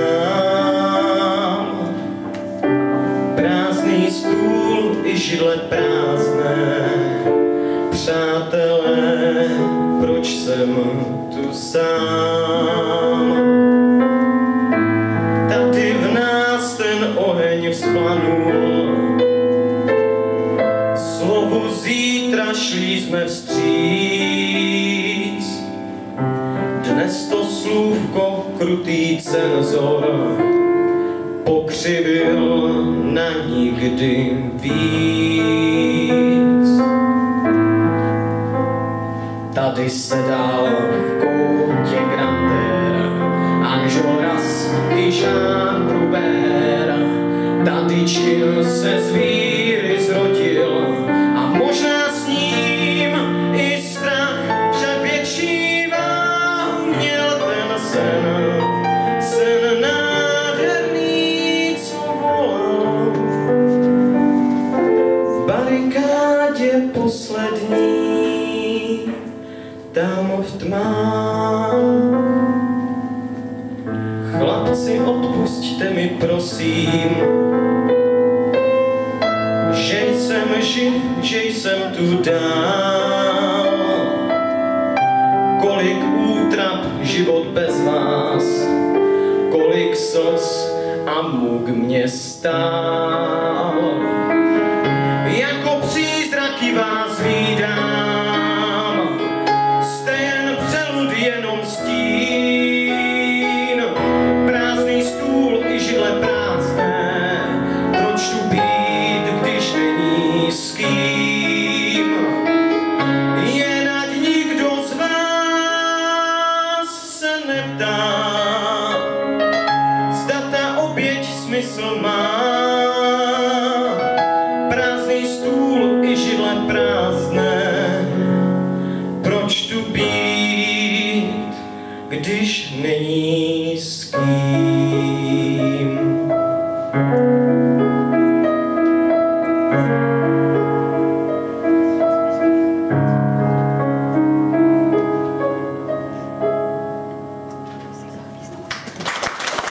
sám. Prázdný stůl i židle prázdné, přátelé, proč jsem tu sám? Tady v nás ten oheň vzplanul, slovu zítra šli jsme vstříc. Dnes to slůvko krutý cenzor pokřivil na nikdy víc. Tady sedal v koutě Granter, Enjolras i Jean Prouvaire. Tady čin se z víry zrodil a možná s ním i strach, však větší váhu měl ten sen nádherný, co volal v barikádě poslední, tam v tmách. Chlapci, odpusťte mi prosím, že jsem živ, že jsem tu dál. Kolik útrap život bez vás, kolik slz a muk mě stál. Jako přízraky vás vídám, jste jen přelud, jenom stín. Prázdný stůl i židle prázdné, proč tu být, když není s kým? Jen ať nikdo z vás se neptá, zda ta oběť smysl má. Prázdný stůl i židle prázdné, proč tu být, když není s kým?